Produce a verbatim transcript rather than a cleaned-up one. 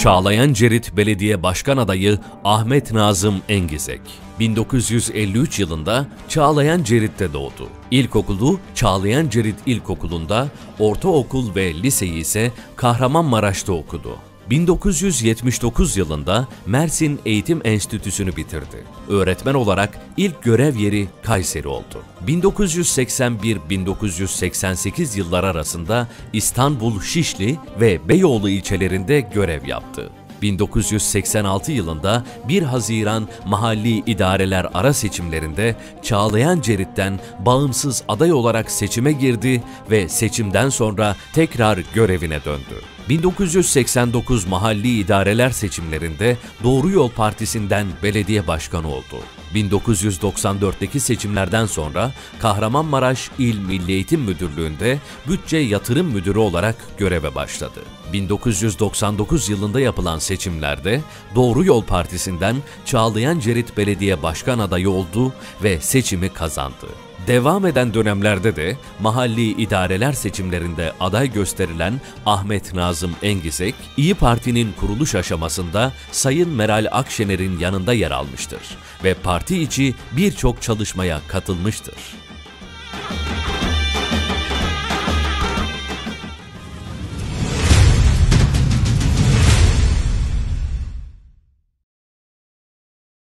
Çağlayancerit Belediye Başkan Adayı Ahmet Nazım Engizek bin dokuz yüz elli üç yılında Çağlayancerit'te doğdu. İlkokulu Çağlayancerit İlkokulu'nda, ortaokul ve liseyi ise Kahramanmaraş'ta okudu. bin dokuz yüz yetmiş dokuz yılında Mersin Eğitim Enstitüsü'nü bitirdi. Öğretmen olarak ilk görev yeri Kayseri oldu. bin dokuz yüz seksen bir - bin dokuz yüz seksen sekiz yıllar arasında İstanbul, Şişli ve Beyoğlu ilçelerinde görev yaptı. bin dokuz yüz seksen altı yılında bir Haziran Mahalli İdareler Ara Seçimlerinde Çağlayancerit'ten bağımsız aday olarak seçime girdi ve seçimden sonra tekrar görevine döndü. bin dokuz yüz seksen dokuz Mahalli İdareler Seçimlerinde Doğru Yol Partisi'nden belediye başkanı oldu. bin dokuz yüz doksan dörtteki seçimlerden sonra Kahramanmaraş İl Milli Eğitim Müdürlüğü'nde Bütçe Yatırım Müdürü olarak göreve başladı. bin dokuz yüz doksan dokuz yılında yapılan seçimlerde Doğru Yol Partisi'nden Çağlayancerit Belediye Başkan adayı oldu ve seçimi kazandı. Devam eden dönemlerde de mahalli idareler seçimlerinde aday gösterilen Ahmet Nazım Engizek, İYİ Parti'nin kuruluş aşamasında Sayın Meral Akşener'in yanında yer almıştır ve parti içi birçok çalışmaya katılmıştır.